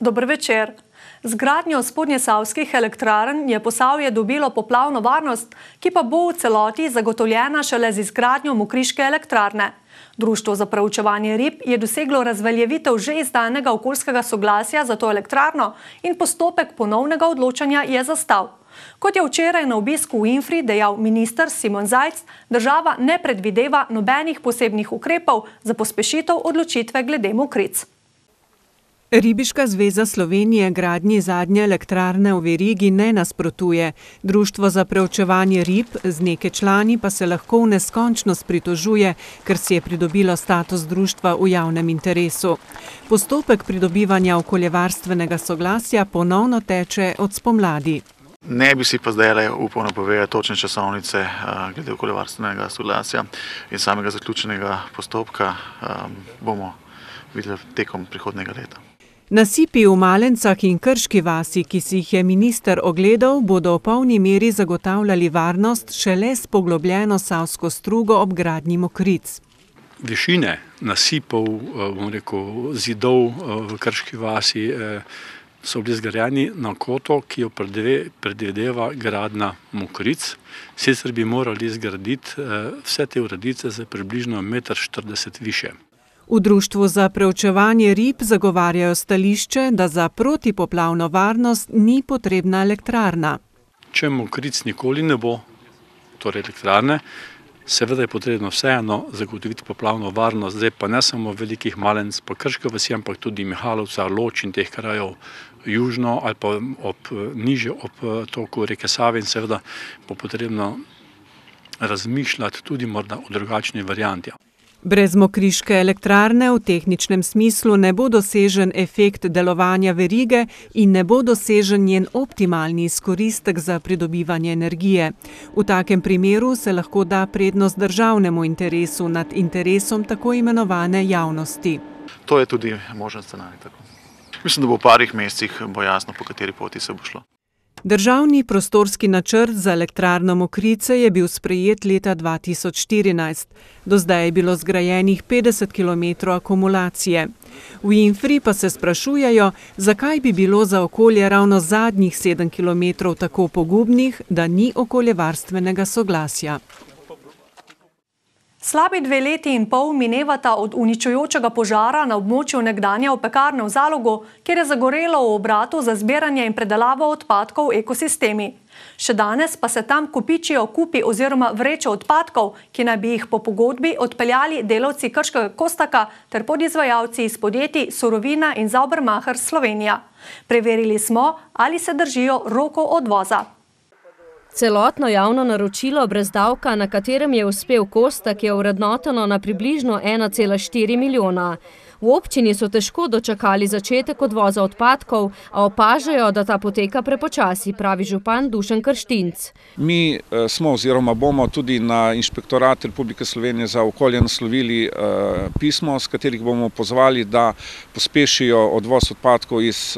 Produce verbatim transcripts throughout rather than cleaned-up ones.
Dober večer. Z gradnjo spodnjesavskih elektrarn je Posavje dobilo poplavno varnost, ki pa bo v celoti zagotovljena šele z izgradnjo mokriške elektrarne. Društvo za preučevanje rib je doseglo razveljavitev že izdanega okoljskega soglasja za to elektrarno in postopek ponovnega odločanja je zastal. Kot je včeraj na obisku v Infri dejal minister Simon Zajc, država ne predvideva nobenih posebnih ukrepov za pospešitev odločitve glede Mokric. Ribiška zveza Slovenije gradnji zadnje elektrarne v verigi ne nasprotuje. Društvo za preučevanje rib z nekaj člani pa se lahko v neskončnost pritožuje, ker si je pridobilo status društva v javnem interesu. Postopek pridobivanja okoljevarstvenega soglasja ponovno teče od spomladi. Ne bi si pa zdaj upal napovedati točne časovnice glede okoljevarstvenega soglasja in samega zaključenega postopka bomo videli tekom prihodnjega leta. Nasipi v Malencah in Krški vasi, ki si jih je minister ogledal, bodo v polni meri zagotavljali varnost šele s poglobljeno savsko strugo ob gradnji Mokric. Višine nasipov, bom rekel, zidov v Krški vasi so bili zgrajeni na koto, ki jo predvideva gradnja Mokric. Sicer bi morali zgraditi vse te uredice za približno meter štirideset više. V Društvu za preučevanje rib zagovarjajo stališče, da za protipoplavno varnost ni potrebna elektrarna. Če Mokric nikoli ne bo, torej elektrarne, seveda je potrebno vseeno zagotoviti poplavno varnost, zdaj pa ne samo velikih Malenc pa Krške vasi, ampak tudi Mihalovca, Loč in teh krajev južno ali pa ob, niže ob toku reke Save in seveda bo potrebno razmišljati tudi morda o drugačni varianti. Brez mokriške elektrarne v tehničnem smislu ne bo dosežen efekt delovanja verige in ne bo dosežen njen optimalni izkoristek za pridobivanje energije. V takem primeru se lahko da prednost državnemu interesu nad interesom tako imenovane javnosti. To je tudi možen scenarij. Tako. Mislim, da bo v parih mesecih bo jasno, po kateri poti se bo šlo. Državni prostorski načrt za elektrarno Mokrice je bil sprejet leta dva tisoč štirinajst. Do zdaj je bilo zgrajenih petdeset kilometrov akumulacije. V Infri pa se sprašujejo, zakaj bi bilo za okolje ravno zadnjih sedem kilometrov tako pogubnih, da ni okoljevarstvenega soglasja. Slabi dve leti in pol minevata od uničujočega požara na območju nekdanje opekarne v Zalogu, kjer je zagorelo v obratu za zbiranje in predelavo odpadkov ekosistemi. Še danes pa se tam kopičijo kupi oziroma vreče odpadkov, ki naj bi jih po pogodbi odpeljali delavci Krškega Kostaka ter podizvajalci iz podjetij Surovina in Saubermacher Slovenija. Preverili smo, ali se držijo rokov odvoza. Celotno javno naročilo brez davka, na katerem je uspel Kostak, je vrednoteno na približno ena cela štiri milijona. V občini so težko dočakali začetek odvoza odpadkov, a opažajo, da ta poteka prepočasi, pravi župan Dušan Krštinc. Mi smo oziroma bomo tudi na Inšpektorat Republike Slovenije za okolje naslovili pismo, s katerih bomo pozvali, da pospešijo odvoz odpadkov iz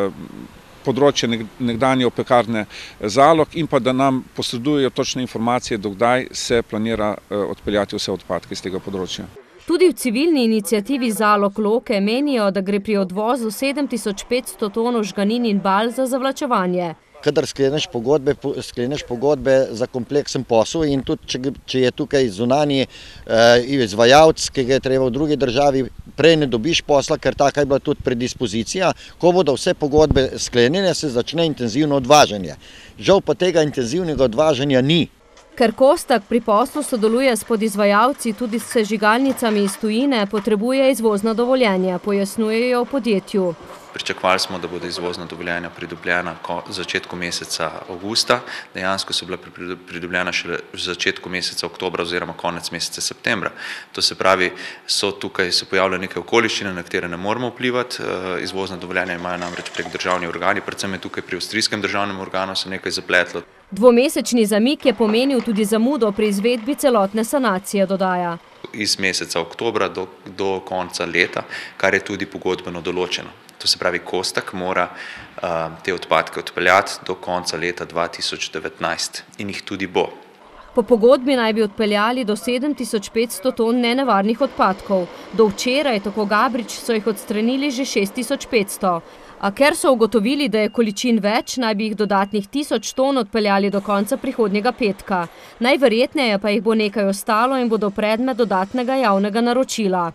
področje nekdanje opekarne Zalog in pa da nam posredujejo točne informacije, dokdaj se planira odpeljati vse odpadke iz tega področja. Tudi v civilni iniciativi Zalog Loke menijo, da gre pri odvozu sedem tisoč petsto ton žganin in bal za zavlačevanje. Kadar skleneš pogodbe, skleneš pogodbe za kompleksen posel in tudi, če, če je tukaj zunanji eh, izvajalec, ki ga je treba v drugi državi, prej ne dobiš posla, ker taka je bila tudi predispozicija. Ko bodo vse pogodbe sklenjene, se začne intenzivno odvažanje. Žal pa tega intenzivnega odvažanja ni. Ker Kostak pri poslu sodeluje s podizvajalci tudi s sežigalnicami iz tujine, potrebuje izvozna dovoljenja, pojasnjujejo v podjetju. Pričakovali smo, da bodo izvozna dovoljenja pridobljena v začetku meseca avgusta. Dejansko so bila pridobljena šele v začetku meseca oktobra oziroma konec meseca septembra. To se pravi, so tukaj se pojavile neke okoliščine, na katere ne moremo vplivati. Izvozna dovoljenja imajo namreč prek državni organi, predvsem je tukaj pri avstrijskem državnem organu se nekaj zapletlo. Dvomesečni zamik je pomenil tudi zamudo pri izvedbi celotne sanacije, dodaja. Iz meseca oktobra do, do konca leta, kar je tudi pogodbeno določeno. To se pravi, Kostak mora uh, te odpadke odpeljati do konca leta dva tisoč devetnajst in jih tudi bo. Po pogodbi naj bi odpeljali do sedem tisoč petsto ton nenevarnih odpadkov. Do včeraj, tako Gabrič, so jih odstranili že šest tisoč petsto. A ker so ugotovili, da je količin več, naj bi jih dodatnih tisoč ton odpeljali do konca prihodnjega petka. Najverjetneje pa jih bo nekaj ostalo in bodo predmet dodatnega javnega naročila.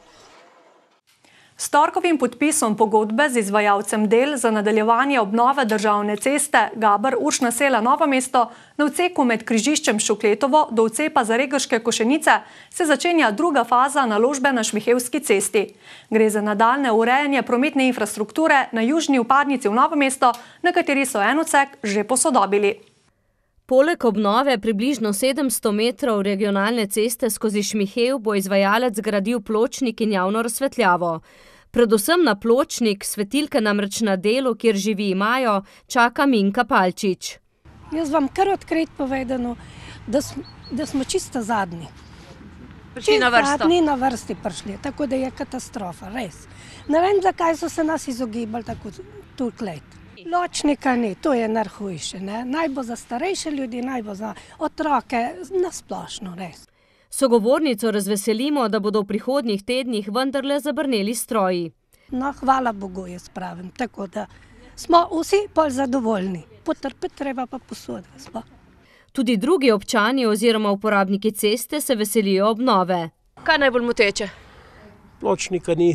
S torkovim podpisom pogodbe z izvajalcem del za nadaljevanje obnove državne ceste Gaber-Uršna sela Novo mesto na odseku med križiščem Šukletovo do odcepa Zaregrške Košenice se začenja druga faza naložbe na Šmihevski cesti. Gre za nadaljnje urejanje prometne infrastrukture na južni vpadnici v Novo mesto, na kateri so en odsek že posodobili. Poleg obnove približno sedemsto metrov regionalne ceste skozi Šmihev bo izvajalec gradil pločnik in javno razsvetljavo. Predvsem na pločnik, svetilke namreč na delu, kjer živi imajo, čaka Minka Palčič. Jaz vam kar odkrit povedano, da, sm, da smo čisto zadnji. Prišli na vrsto. Zadnji na vrsti prišli, tako da je katastrofa, res. Ne vem, zakaj so se nas izogibali tako tuklet. Pločnika ni, to je najhujše, ne? Naj bo za starejše ljudi, naj bo za otroke, nasplošno, res. Sogovornico razveselimo, da bodo v prihodnjih tednih vendarle zabrneli stroji. No, hvala Bogu, jaz pravim, tako da smo vsi pol zadovoljni. Potrpeti treba pa posoditi. Tudi drugi občani oziroma uporabniki ceste se veselijo obnove. Kaj najbolj moteče? Pločnika ni.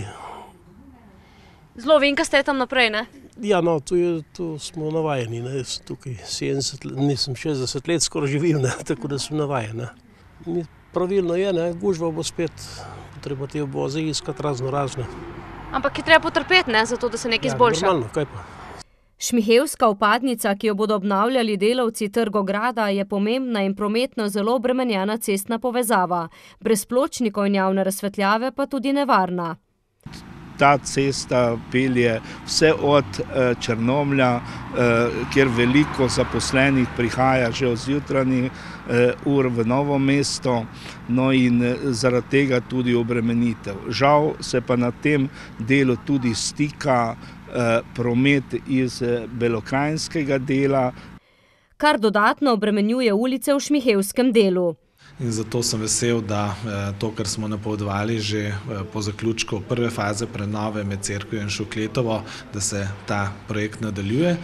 Zelo vinka ste tam naprej, ne? Ja, no, tu, je, tu smo navajeni, ne, tukaj sedemdeset let, nisem šestdeset let skoraj živil, ne, tako da sem navajen, ne. Pravilno je, ne, gužva bo spet, treba te oboze iskati razno razne. Ampak je treba potrpeti, ne, zato da se nekaj izboljša. Ja, normalno, kaj pa. Šmihevska vpadnica, ki jo bodo obnavljali delavci Trgograda, je pomembna in prometno zelo obremenjena cestna povezava. Brez pločnikov in javne razsvetljave pa tudi nevarna. Ta cesta pelje vse od Črnomlja, kjer veliko zaposlenih prihaja že od zjutrajnih ur v Novo mesto, no in zaradi tega tudi obremenitev. Žal se pa na tem delu tudi stika promet iz belokranjskega dela. Kar dodatno obremenjuje ulice v Šmihevskem delu. In zato sem vesel, da to, kar smo napovedovali že po zaključku prve faze prenove med Cerkvijo in Šukletovo, da se ta projekt nadaljuje.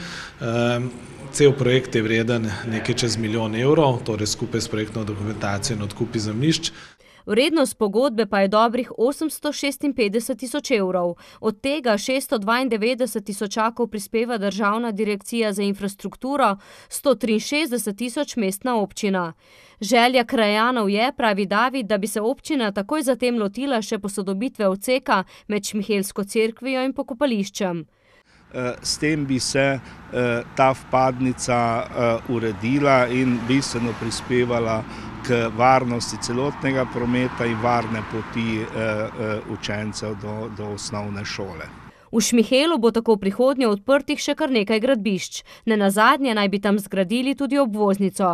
Cel projekt je vreden nekaj čez milijon evrov, torej skupaj s projektno dokumentacijo in odkupi zemljišč. Vrednost pogodbe pa je dobrih osemsto šestinpetdeset tisoč evrov. Od tega šeststo dvaindevetdeset tisočakov prispeva Državna direkcija za infrastrukturo, sto triinšestdeset tisoč mestna občina. Želja krajanov je, pravi David, da bi se občina takoj zatem lotila še posodobitve odseka med Šmihelsko cerkvijo in pokopališčem. S tem bi se ta vpadnica uredila in bistveno prispevala k varnosti celotnega prometa in varne poti učencev do, do osnovne šole. V Šmihelu bo tako v prihodnje odprtih še kar nekaj gradbišč. Nenazadnje naj bi tam zgradili tudi obvoznico.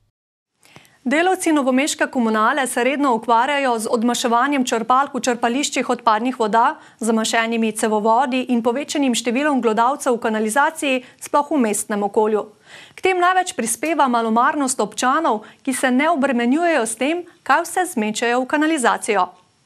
Delavci novomeške komunale se redno ukvarjajo z odmaševanjem črpalk v črpališčih odpadnih voda, zamašenimi cevovodi in povečanim številom glodavcev v kanalizaciji, sploh v mestnem okolju. K tem največ prispeva malomarnost občanov, ki se ne obremenjujejo s tem, kaj vse zmečajo v kanalizacijo.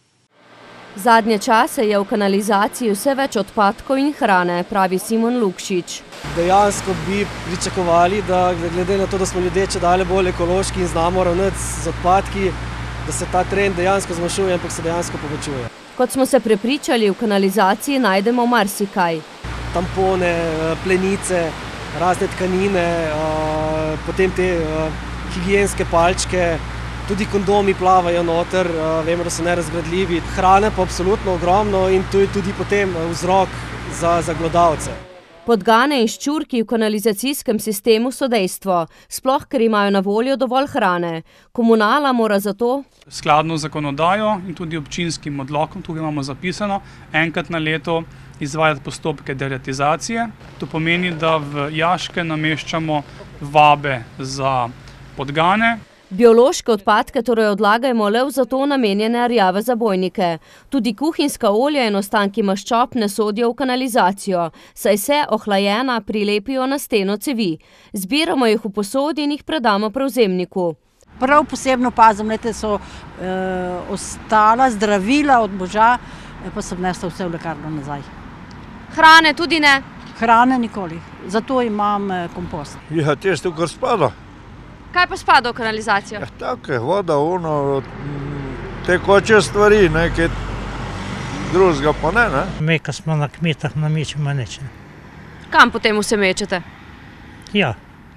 Zadnje čase je v kanalizaciji vse več odpadkov in hrane, pravi Simon Lukšič. Dejansko bi pričakovali, da glede na to, da smo ljudje čedalje bolj ekološki in znamo ravnati z odpadki, da se ta trend dejansko zmanjšuje, ampak se dejansko povečuje. Kot smo se prepričali, v kanalizaciji najdemo marsikaj. Tampone, plenice, razne tkanine, potem te higienske palčke, tudi kondomi plavajo noter, vemo, da so nerazgradljivi. Hrane pa absolutno ogromno in to je tudi potem vzrok za, za glodavce. Podgane in ščurki v kanalizacijskem sistemu so dejstvo, sploh ker imajo na voljo dovolj hrane. Komunala mora zato skladno z zakonodajo in tudi občinskim odlokom, tukaj imamo zapisano, enkrat na leto izvajati postopke deratizacije. To pomeni, da v jaške nameščamo vabe za podgane. Biološke odpadke torej odlagajmo le v za to namenjene rjave zabojnike. Tudi kuhinjska olja in ostanki maščob ne sodijo v kanalizacijo, saj se ohlajena prilepijo na steno cevi. Zbiramo jih v posodi in jih predamo prevzemniku. Prav posebno pazim, da so e, ostala zdravila od Boža, pa sem nesla vse v lekarno nazaj. Hrane tudi ne? Hrane nikoli, zato imam kompost. Ja, tisto, kar spada. Kaj pa spada v kanalizacijo? Ja, tako je, voda, ono, tekoče stvari, nekaj drugega pa ne, ne. Mi, ko smo na kmetah, namečemo nič. Kam potem vse mečete? Ja,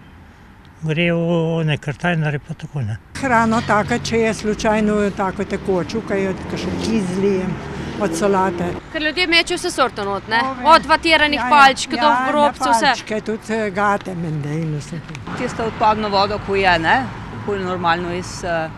gre v nekrtajnare pa tako ne. Hrano taka, če je slučajno tako tekočo, kaj je kakšen kizli, od solate. Ker ljudje mečejo vse sorto not, ne? Od vatiranih palčk do vrobcev, vse. Ja, palčke, tudi gate, mende in vse. Tisto odpadno vodo, ko je, ne? Pol normalno iz,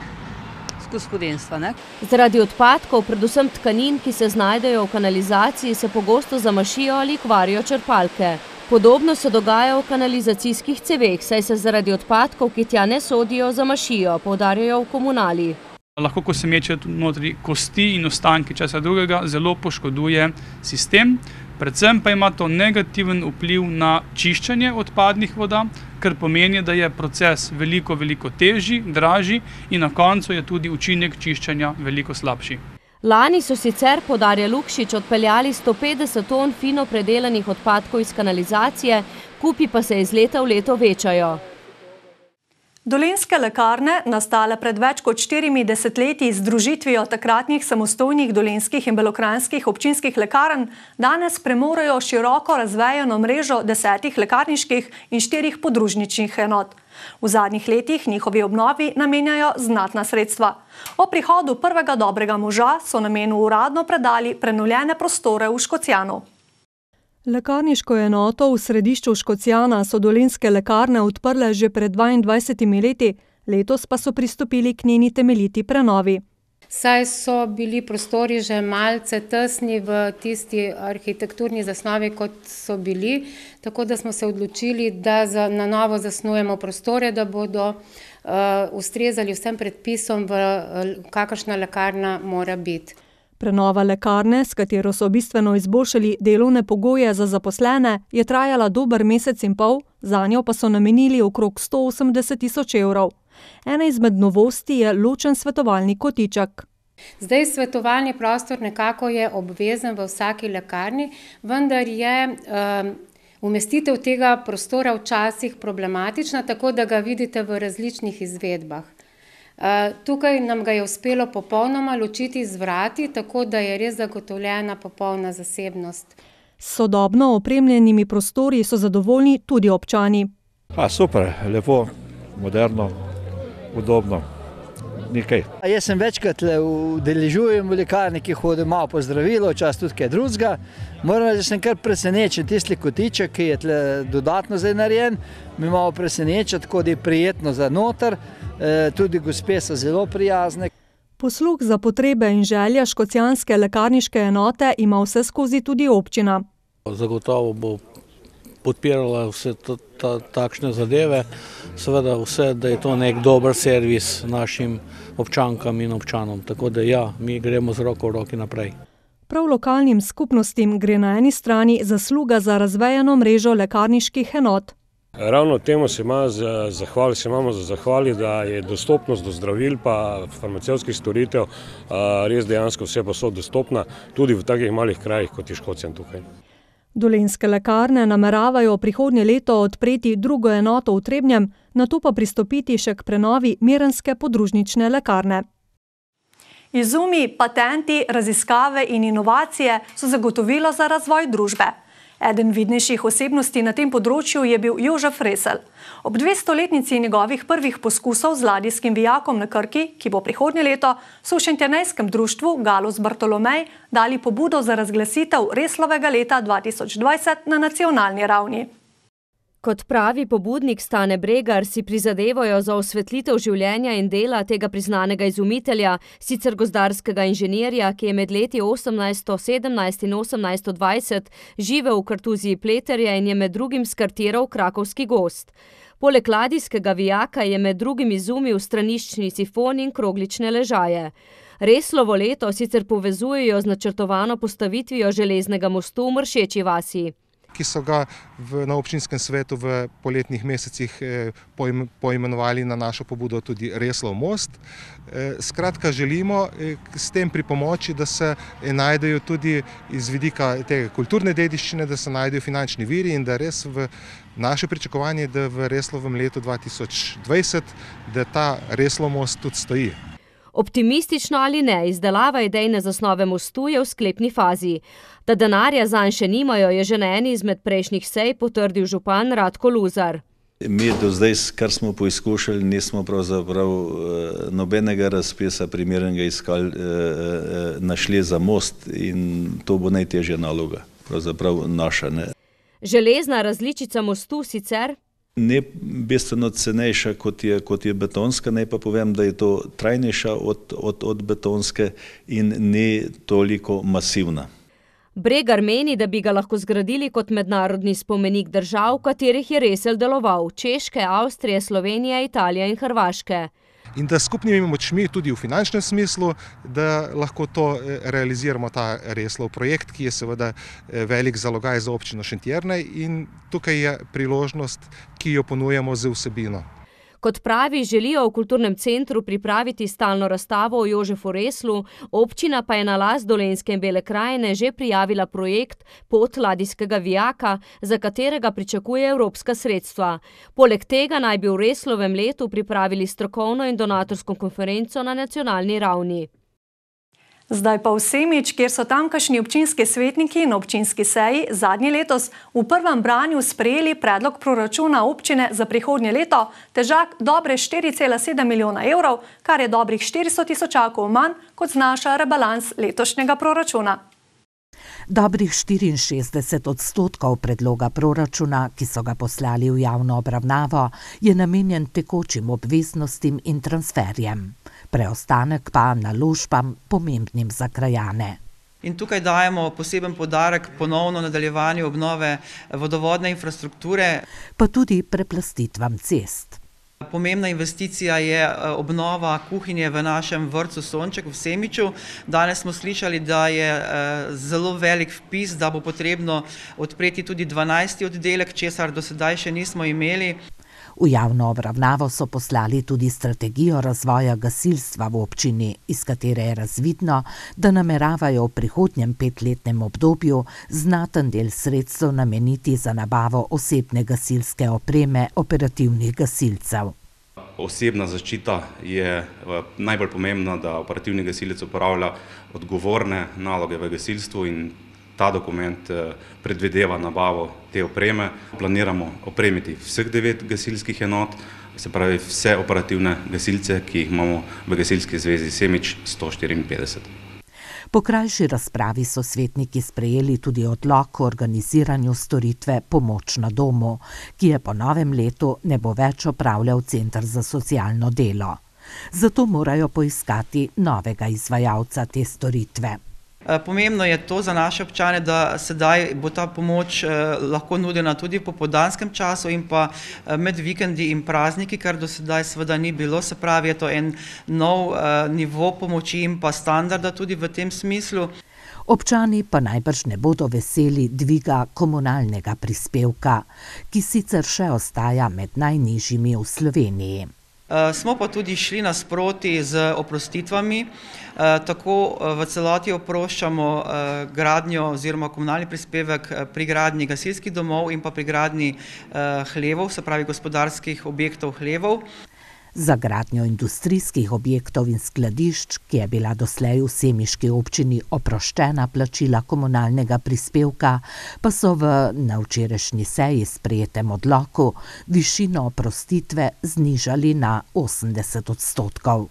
iz gospodinstva, ne? Zaradi odpadkov, predvsem tkanin, ki se znajdejo v kanalizaciji, se pogosto zamašijo ali kvarijo črpalke. Podobno se dogaja v kanalizacijskih ceveh, saj se zaradi odpadkov, ki tja ne sodijo, zamašijo, poudarjajo v komunali. Lahko, ko se meče notri kosti in ostanki česa drugega, zelo poškoduje sistem. Predvsem pa ima to negativen vpliv na čiščenje odpadnih voda, kar pomeni, da je proces veliko, veliko težji, dražji in na koncu je tudi učinek čiščenja veliko slabši. Lani so sicer, poudarja Lukšič, odpeljali sto petdeset ton fino predelanih odpadkov iz kanalizacije, kupi pa se iz leta v leto večajo. Dolenjske lekarne, nastale pred več kot štirimi desetletji z združitvijo takratnih samostojnih dolenjskih in belokranjskih občinskih lekarn, danes premorejo široko razvejano mrežo desetih lekarniških in štirih podružničnih enot. V zadnjih letih njihovi obnovi namenjajo znatna sredstva. O prihodu prvega dobrega moža so namenu uradno predali prenovljene prostore v Škocjanu. Lekarniško enoto v središču Škocjana so Dolenjske lekarne odprle že pred dvaindvajsetimi leti, letos pa so pristopili k njeni temeljiti prenovi. Saj so bili prostori že malce tesni v tisti arhitekturni zasnovi, kot so bili, tako da smo se odločili, da za, na novo zasnujemo prostore, da bodo uh, ustrezali vsem predpisom, v uh, kakršna lekarna mora biti. Prenova lekarne, s katero so bistveno izboljšali delovne pogoje za zaposlene, je trajala dober mesec in pol, zanjo pa so namenili okrog sto osemdeset tisoč evrov. Ena izmed novosti je ločen svetovalni kotiček. Zdaj svetovalni prostor nekako je obvezen v vsaki lekarni, vendar je um, umestitev tega prostora včasih problematična, tako da ga vidite v različnih izvedbah. Uh, tukaj nam ga je uspelo popolnoma ločiti z vrati, tako da je res zagotovljena popolna zasebnost. S sodobno opremljenimi prostori so zadovoljni tudi občani. A, super, lepo, moderno, udobno, nekaj. Jaz sem večkrat udeležujem v lekarni, ki hodim malo po zdravilo, čas tudi kaj drugega. Moram reči, da sem kar presenečen, tisti kotiček, ki je tle dodatno zdaj narejen, mi malo preseneča, tako da je prijetno za noter. Tudi gospe so zelo prijazne. Posluh za potrebe in želje škocjanske lekarniške enote ima vse skozi tudi občina. Zagotovo bo podpirala vse ta, ta, takšne zadeve, seveda vse, da je to nek dober servis našim občankam in občanom. Tako da ja, mi gremo z roko v roki naprej. Prav lokalnim skupnostim gre na eni strani zasluga za razvejano mrežo lekarniških enot. Ravno temu se, ima za zahvali, se imamo za zahvali, da je dostopnost do zdravil pa farmacevtskih storitev res dejansko vse posod dostopna, tudi v takih malih krajih, kot je Škocjan tukaj. Dolenjske lekarne nameravajo prihodnje leto odpreti drugo enoto v Trebnjem, nato pa pristopiti še k prenovi mirenske podružnične lekarne. Izumi, patenti, raziskave in inovacije so zagotovilo za razvoj družbe. Eden vidnejših osebnosti na tem področju je bil Jožef Resel. Ob dvestoletnici njegovih prvih poskusov z ladijskim vijakom na Krki, ki bo prihodnje leto, so v šentjernejskem društvu Galus Bartolomej dali pobudo za razglasitev Reslovega leta dva tisoč dvajset na nacionalni ravni. Kot pravi pobudnik Stane Bregar, si prizadevajo za osvetlitev življenja in dela tega priznanega izumitelja, sicer gozdarskega inženirja, ki je med leti osemnajststo sedemnajst in osemnajststo dvajset živel v kartuziji Pleterje in je med drugim skartiral krakovski gozd. Poleg ladijskega vijaka je med drugim izumil straniščni sifon in kroglične ležaje. Reslovo leto sicer povezujejo z načrtovano postavitvijo železnega mostu v Mršeči vasi. ki so ga v, na občinskem svetu v poletnih mesecih eh, poimenovali na našo pobudo tudi Reslov most. Eh, skratka, želimo eh, s tem pripomoči, da se eh, najdejo tudi iz vidika te kulturne dediščine, da se najdejo finančni viri in da res v naše pričakovanje, da v Reslovem letu dva tisoč dvajset, da ta Reslov most tudi stoji. Optimistično ali ne, izdelava idejne zasnove mostu je v sklepni fazi. Da denarja zanj še nimajo, je že na eni izmed prejšnjih sej potrdil župan Radko Luzar. Mi do zdaj, kar smo poizkušali, nismo pravzaprav nobenega razpisa primernega iskali, našli za most in to bo najtežja naloga, pravzaprav naša. Ne. Železna različica mostu sicer ne bistveno cenejša kot je, kot je betonska, naj pa povem, da je to trajnejša od, od, od betonske in ne toliko masivna. Bregar meni, da bi ga lahko zgradili kot mednarodni spomenik držav, v katerih je Resel deloval, Češke, Avstrije, Slovenije, Italije in Hrvaške. In da skupnimi močmi tudi v finančnem smislu, da lahko to realiziramo, ta Reslov projekt, ki je seveda velik zalogaj za občino Šentjerne in tukaj je priložnost, ki jo ponujamo z vsebino. Kot pravi, želijo v kulturnem centru pripraviti stalno razstavo o Jožefu Reslu, občina pa je na last Dolenjske in Bele krajine že prijavila projekt Pot ladijskega vijaka, za katerega pričakuje evropska sredstva. Poleg tega naj bi v Reslovem letu pripravili strokovno in donatorsko konferenco na nacionalni ravni. Zdaj pa v Semič, kjer so tamkajšnji občinski svetniki na občinski seji zadnji letos v prvem branju sprejeli predlog proračuna občine za prihodnje leto, težak dobre štiri cela sedem milijona evrov, kar je dobrih štiristo tisočakov manj, kot znaša rebalans letošnjega proračuna. Dobrih štiriinšestdeset odstotkov predloga proračuna, ki so ga poslali v javno obravnavo, je namenjen tekočim obveznostim in transferjem. Preostanek pa naložbam pomembnim za krajane. In tukaj dajemo poseben poudarek ponovno nadaljevanju obnove vodovodne infrastrukture, pa tudi preplastitvam cest. Pomembna investicija je obnova kuhinje v našem vrtcu Sonček v Semiču. Danes smo slišali, da je zelo velik vpis, da bo potrebno odpreti tudi dvanajsti oddelek, česar do sedaj še nismo imeli. V javno obravnavo so poslali tudi strategijo razvoja gasilstva v občini, iz katere je razvidno, da nameravajo v prihodnjem petletnem obdobju znaten del sredstev nameniti za nabavo osebne gasilske opreme operativnih gasilcev. Osebna zaščita je najbolj pomembna, da operativni gasilec upravlja odgovorne naloge v gasilstvu in ta dokument predvideva nabavo te opreme. Planiramo opremiti vseh devet gasilskih enot, se pravi vse operativne gasilce, ki jih imamo v Gasilski zvezi Semič sto štiriinpetdeset. Po krajši razpravi so svetniki sprejeli tudi odlok o organiziranju storitve Pomoč na domu, ki je po novem letu ne bo več opravljal Center za socialno delo. Zato morajo poiskati novega izvajalca te storitve. Pomembno je to za naše občane, da sedaj bo ta pomoč lahko nudena tudi po popoldanskem času in pa med vikendi in prazniki, kar do sedaj seveda ni bilo. Se pravi, je to en nov nivo pomoči in pa standarda tudi v tem smislu. Občani pa najbrž ne bodo veseli dviga komunalnega prispevka, ki sicer še ostaja med najnižjimi v Sloveniji. Smo pa tudi šli nasproti z oprostitvami, tako v celoti oproščamo gradnjo oziroma komunalni prispevek pri gradnji gasilskih domov in pa pri gradnji hlevov, se pravi gospodarskih objektov hlevov. Za gradnjo industrijskih objektov in skladišč, ki je bila doslej v semiški občini oproščena plačila komunalnega prispevka, pa so v na včerajšnji seji sprejetem odloku višino oprostitve znižali na osemdeset odstotkov.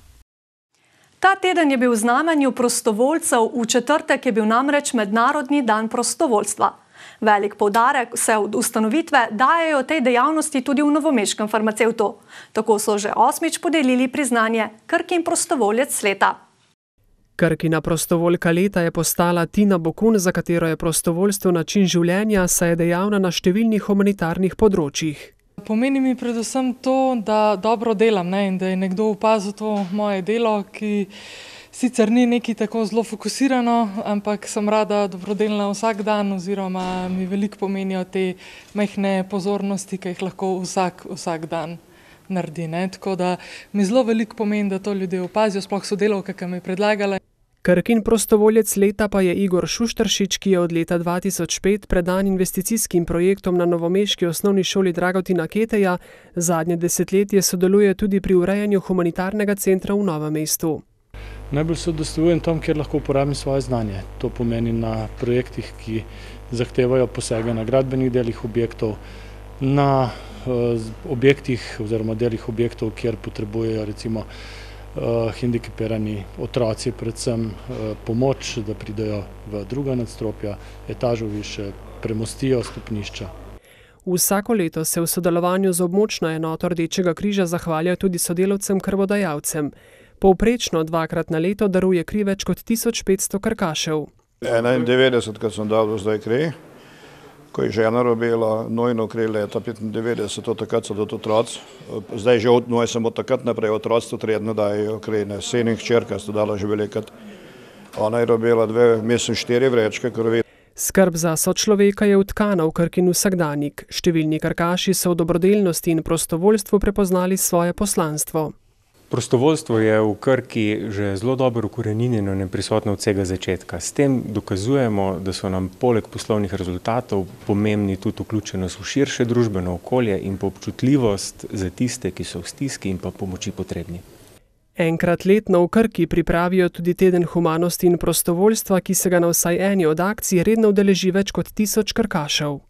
Ta teden je bil v znamenju prostovoljcev, v četrtek je bil namreč Mednarodni dan prostovoljstva. Velik poudarek vse od ustanovitve dajejo tej dejavnosti tudi v novomeškem farmacevtu. Tako so že osmič podelili priznanje Krkin prostovoljec leta. Krkina prostovoljka leta je postala Tina Bokun, za katero je prostovoljstvo način življenja, saj je dejavna na številnih humanitarnih področjih. Pomeni mi predvsem to, da dobro delam, ne, in da je nekdo opazil to moje delo, ki sicer ni nekaj tako zelo fokusirano, ampak sem rada dobrodelna vsak dan oziroma mi veliko pomenijo te majhne pozornosti, ki jih lahko vsak, vsak dan naredi. Ne? Tako da mi zelo veliko pomeni, da to ljudje opazijo, sploh sodelavka, ki me je predlagala. Krkin prostovoljec leta pa je Igor Šuštaršič, ki je od leta dva tisoč pet predan investicijskim projektom na novomeški osnovni šoli Dragotina Keteja, zadnje desetletje sodeluje tudi pri urejanju humanitarnega centra v Novem mestu. Najbolj se udejstvujem tam, kjer lahko uporabim svoje znanje. To pomeni na projektih, ki zahtevajo posege na gradbenih delih objektov, na uh, objektih oziroma delih objektov, kjer potrebujejo recimo uh, hendikepirani otroci predvsem uh, pomoč, da pridejo v druga nadstropja, etažo više, premostijo stopnišča. Vsako leto se v sodelovanju z območno enoto Rdečega križa zahvalja tudi sodelavcem krvodajalcem. Povprečno dvakrat na leto daruje kri več kot tisoč petsto krkašev. enaindevetdeset, ko sem dal do zdaj kri, ko je žena robila nojno kri leta petindevetdeset, od takrat so tudi otroci. Zdaj že od noj sem od takrat naprej otroci tudi redno dajo kri. Sin in hčerka sta dala že velikrat. Ona je robila dve, mislim, štiri vrečke krvi. Skrb za sočloveka je vtkana v Krkin vsakdanjik. Številni krkaši so v dobrodelnosti in prostovoljstvu prepoznali svoje poslanstvo. Prostovoljstvo je v Krki že zelo dobro ukoreninjeno in prisotno od vsega začetka. S tem dokazujemo, da so nam poleg poslovnih rezultatov pomembni tudi vključenost v širše družbeno okolje in pa občutljivost za tiste, ki so v stiski in pa pomoči potrebni. Enkrat letno v Krki pripravijo tudi teden humanosti in prostovoljstva, ki se ga na vsaj eni od akcij redno udeleži več kot tisoč krkašev.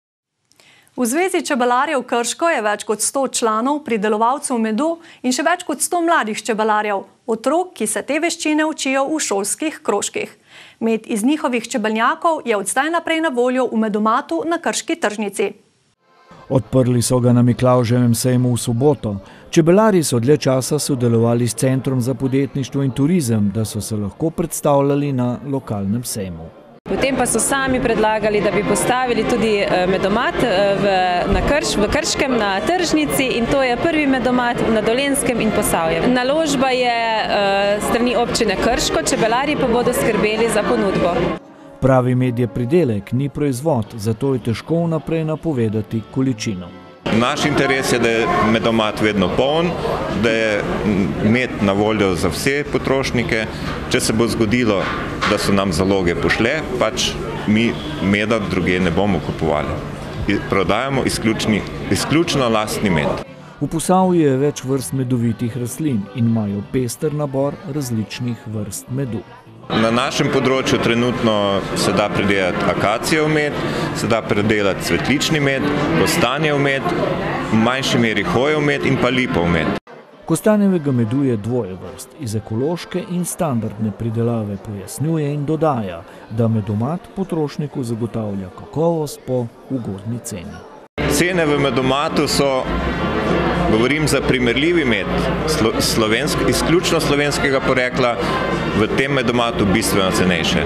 V Zvezi čebelarjev Krško je več kot sto članov, pridelovalcev medu in še več kot sto mladih čebelarjev, otrok, ki se te veščine učijo v šolskih krožkih. Med iz njihovih čebelnjakov je od zdaj naprej na voljo v medomatu na krški tržnici. Odprli so ga na Miklavževem sejmu v soboto. Čebelarji so dlje časa sodelovali s Centrom za podjetništvo in turizem, da so se lahko predstavljali na lokalnem sejmu. Potem pa so sami predlagali, da bi postavili tudi medomat v, na Krš, v Krškem na tržnici in to je prvi medomat na Dolenjskem in Posavju. Naložba je uh, strani občine Krško, čebelarji pa bodo skrbeli za ponudbo. Pravi med je pridelek, ni proizvod, zato je težko vnaprej napovedati količino. Naš interes je, da je medomat vedno poln, da je med na voljo za vse potrošnike. Če se bo zgodilo, da so nam zaloge pošle, pač mi meda druge ne bomo kupovali. Prodajamo izključni, izključno lastni med. V Posavju je več vrst medovitih rastlin in imajo pester nabor različnih vrst medu. Na našem področju trenutno se da pridelati akacijev med, se da pridelati cvetlični med, kostanjev med, v manjši meri hojev med in pa lipov med. Kostanjevega medu je dvoje vrst, iz ekološke in standardne pridelave pojasnjuje in dodaja, da medomat potrošniku zagotavlja kakovost po ugodni ceni. Cene v medomatu so, govorim za primerljivi med, slovensk, izključno slovenskega porekla, v tem medomatu bistveno cenejše.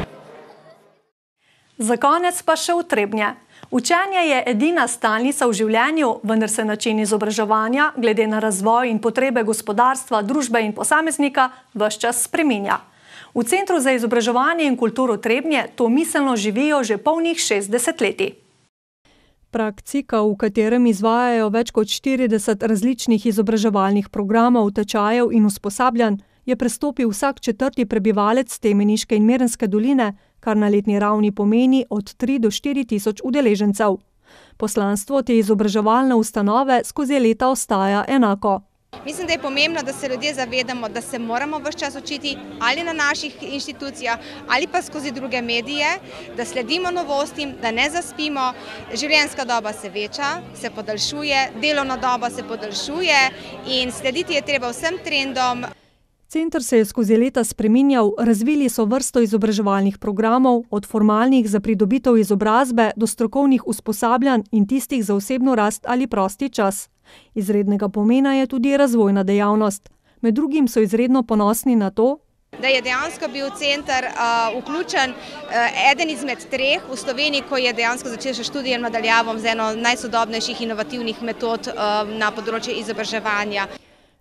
Za konec pa še v Trebnje. Učenje je edina stalnica v življenju, vendar se način izobraževanja, glede na razvoj in potrebe gospodarstva, družbe in posameznika, ves čas spreminja. V Centru za izobraževanje in kulturo Trebnje to miselno živijo že polnih šestdeset letij. Prag Cika, v katerem izvajajo več kot štirideset različnih izobraževalnih programov, tečajev in usposabljanj, je prestopil vsak četrti prebivalec Temeniške in Merenske doline, kar na letni ravni pomeni od tri do štiri tisoč udeležencev. Poslanstvo te izobraževalne ustanove skozi leta ostaja enako. Mislim, da je pomembno, da se ljudje zavedamo, da se moramo ves čas učiti ali na naših inštitucijah ali pa skozi druge medije, da sledimo novostim, da ne zaspimo. Življenjska doba se veča, se podaljšuje, delovna doba se podaljšuje in slediti je treba vsem trendom. Center se je skozi leta spreminjal, razvili so vrsto izobraževalnih programov, od formalnih za pridobitev izobrazbe do strokovnih usposabljanj in tistih za osebno rast ali prosti čas. Izrednega pomena je tudi razvojna dejavnost. Med drugim so izredno ponosni na to, da je dejansko bil center uh, vključen uh, eden izmed treh v Sloveniji, ko je dejansko začel še študijem nadaljavom z eno najsodobnejših inovativnih metod uh, na področju izobraževanja.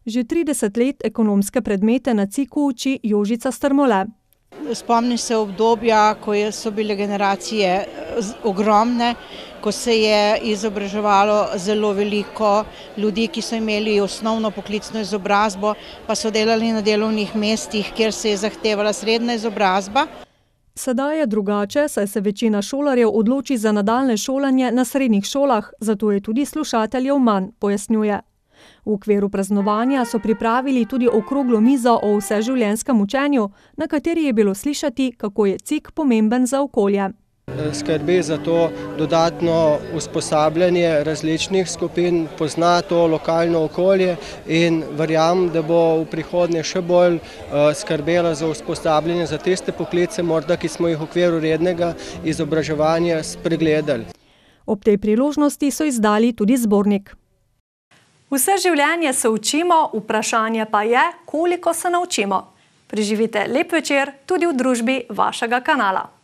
Že trideset let ekonomske predmete na ciku uči Jožica Strmole. Spomnim se obdobja, ko so bile generacije ogromne, ko se je izobraževalo zelo veliko ljudi, ki so imeli osnovno poklicno izobrazbo, pa so delali na delovnih mestih, kjer se je zahtevala srednja izobrazba. Sedaj je drugače, saj se večina šolarjev odloči za nadaljnje šolanje na srednjih šolah, zato je tudi slušateljev manj, pojasnjuje. V okviru praznovanja so pripravili tudi okroglo mizo o vseživljenjskem učenju, na kateri je bilo slišati, kako je cik pomemben za okolje. Skrbi za to dodatno usposabljanje različnih skupin, pozna to lokalno okolje in verjamem, da bo v prihodnje še bolj skrbela za usposabljanje za tiste poklice, morda, ki smo jih v okviru rednega izobraževanja spregledali. Ob tej priložnosti so izdali tudi zbornik. Vse življenje se učimo, vprašanje pa je, koliko se naučimo. Preživite lep večer tudi v družbi vašega kanala.